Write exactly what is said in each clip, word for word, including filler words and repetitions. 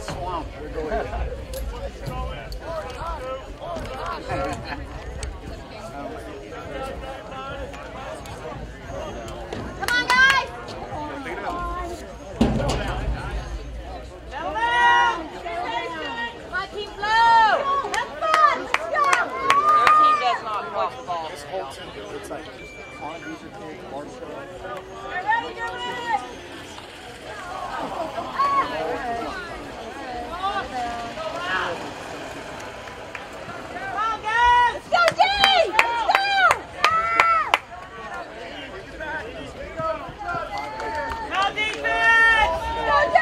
swamp. Come on, guys! My team flow! Have fun! Let's go! Our team does not cross the ball. This whole team, it's like on these are kids, Barstow. Get ready, get ready! Come on, guys! Let's go, D! Let's go! Go, defense! Go, D!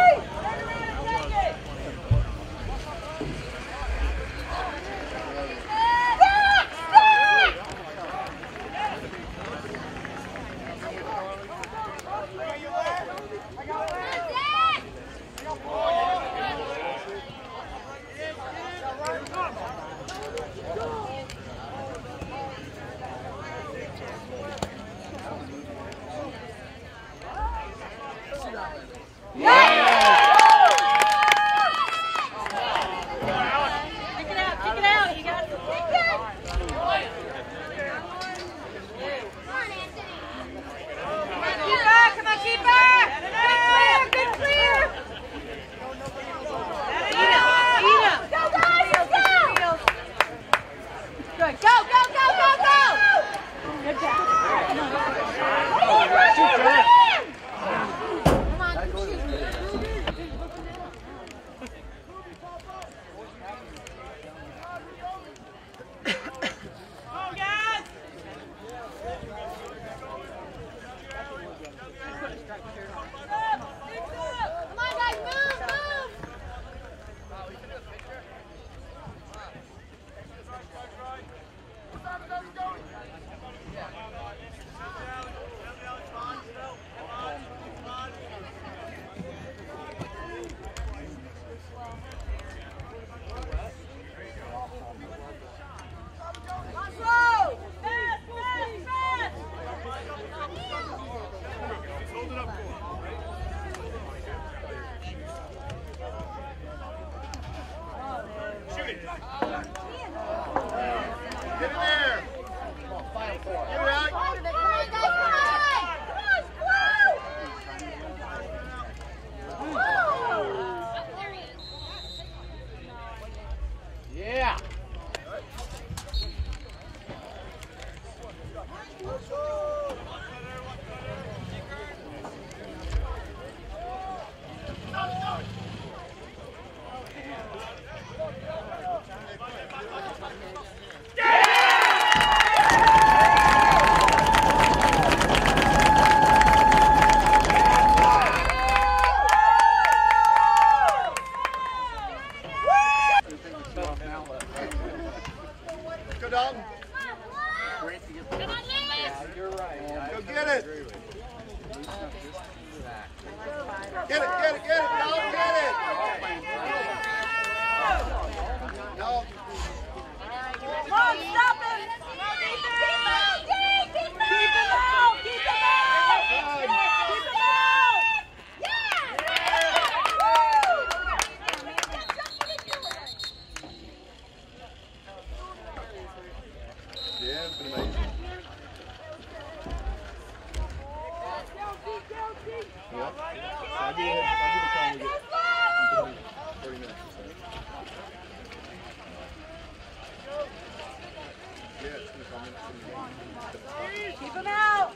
Keep him out.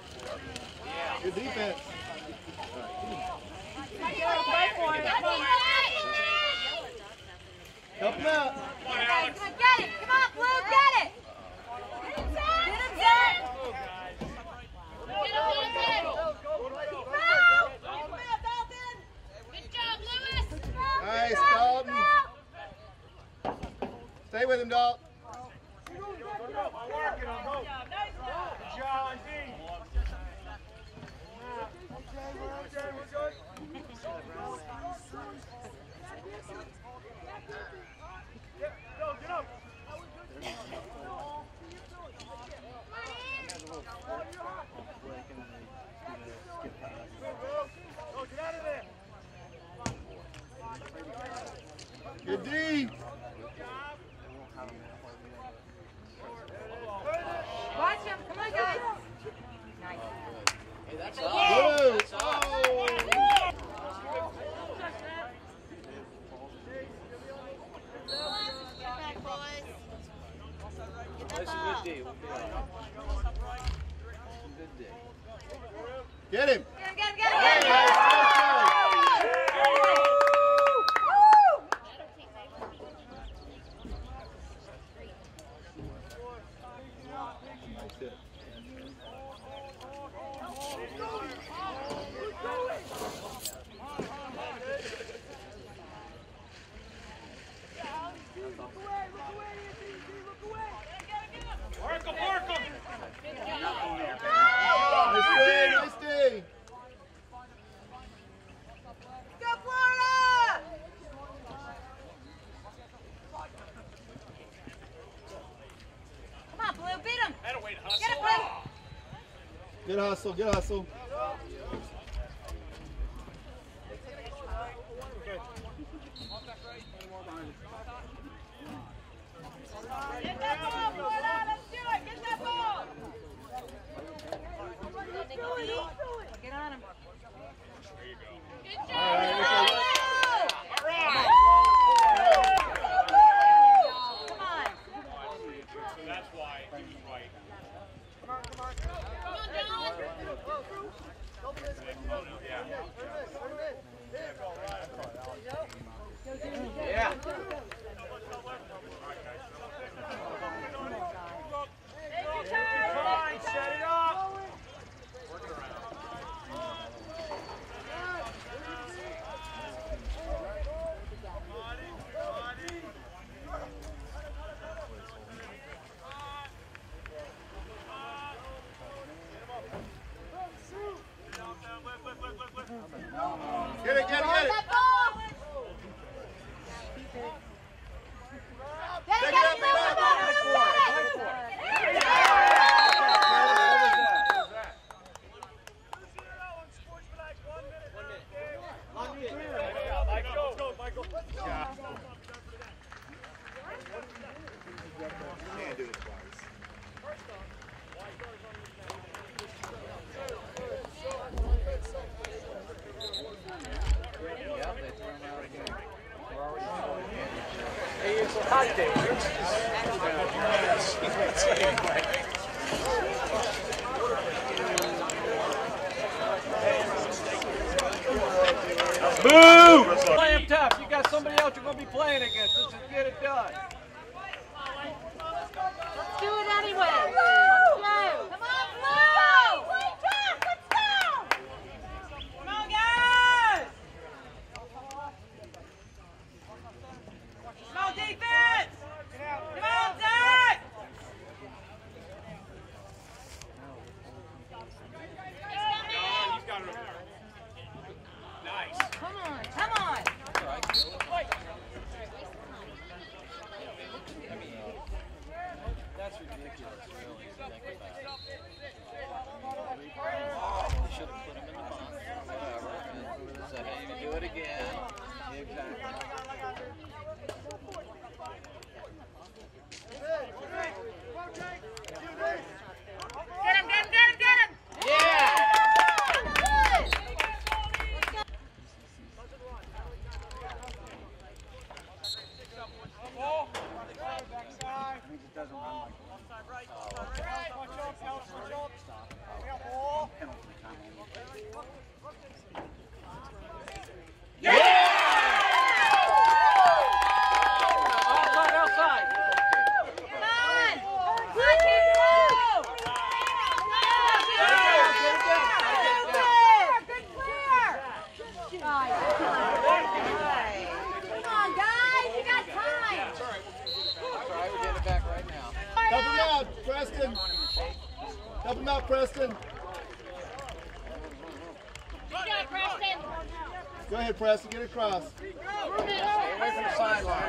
Good defense. Help him out. Get it. Come on, Blue. Get it. Get him, Zach. Get him, Zach. Get him, get him. Good job, Lewis. Nice, Dalton. Stay with him, Dalton. John D. Get out of there. Good D. Watch him. Come on, guys. Nice. Hey, that's Yeah. up. Blue. That's up. That's a good D. We'll be all right. Good D. Get him. Get him, get him, get him. Hey, nice, nice hit. Work him, work him! Nice D, nice D. Go, Florida! Come on, Blue, beat him. That'll wait, hustle. Get it, Blue. Good hustle, good hustle. Get that ball, Florida. Let's do it. Get that ball. Get on him. Good job. All right, Blue. All right. Come on. That's why he was right. Yeah. Fine, set it up. Get it, get it, get it. That ball. Get it, Take get it it, up, Blue. take it Come up. on, Blue, get it. Michael, Michael. Can't do it twice. Yeah, they threw him out again. We're already going again. Hey, it's a hot day. Boo! Play him tough. You got somebody else you're going to be playing against. Let's just get it done. Let's do it anyway. Let's go. Come on, Blue. Play tough. Let's go. Come on, guys. Come on, defense. Come on, Zach. He's got it over there. Nice. Come on, come on. All right, kill it. I mean, that's ridiculous, really, to think about. You should have put him in the box, whatever, and said, hey, you do it again. Exactly. Get him, get him, get him, get him. Yeah! Outside, outside. Come on. Good clear. Good clear. Come on, guys. You got time. That's all right, we're getting it back right now. Help him out, Preston. Help him out, Preston. Good job, Preston. Go ahead, Preston. Get across. Stay away from the sideline.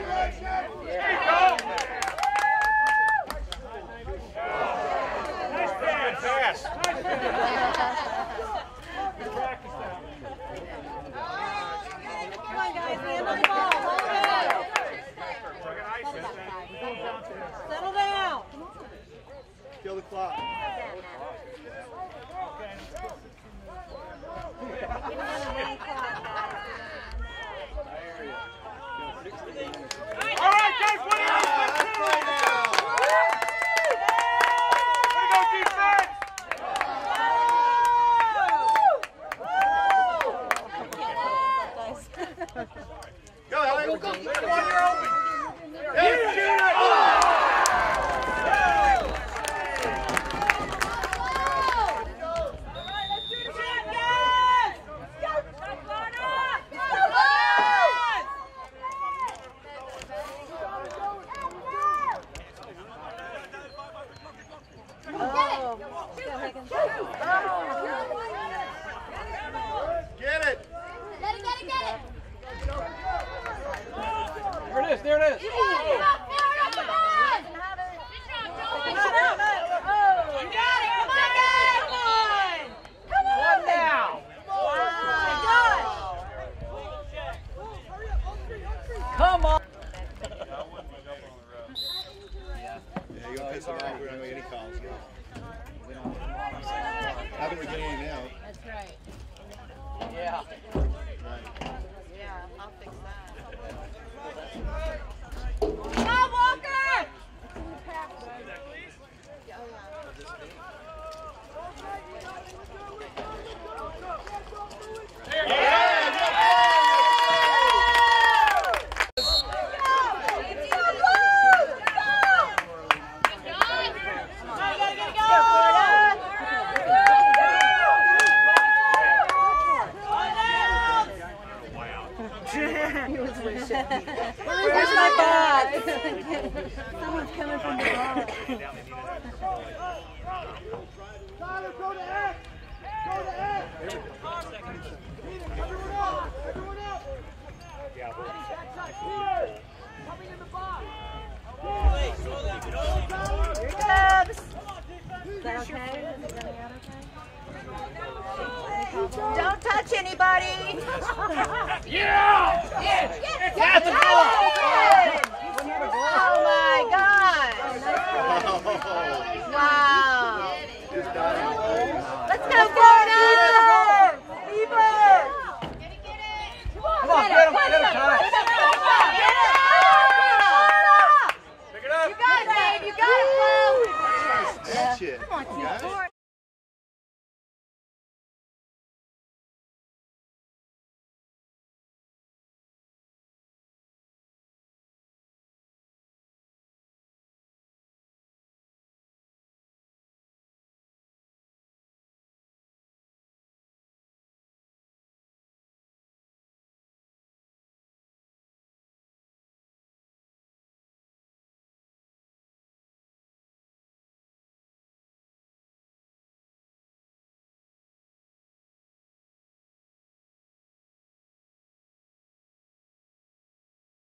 Nice pass. Come on, guys. Handle the ball. Hold it. Michael. Come Come on, you're open. Yeah. Get it. Get it, get it, get it. There it is, there it is. You got it, come on. Come on. You got it, come on, guys. Come on. Come on. One now. Oh my gosh. Come on. Yeah, you're gonna piss him off. We're not gonna get any calls. How can we get any now? That's right. Yeah. Right. Yeah, I'll fix that. Come on, Walker! Where's my box? Someone's coming from the box. Tyler, go to X! Go to X! Everyone out! Everyone out! Coming in the box! Here it comes. Is that okay? Is it running out okay? Don't touch anybody. Yeah! Yes! That's a goal! Oh my God! Wow! Let's go, Florida! Beaver! Come on, get him, get him, Ty.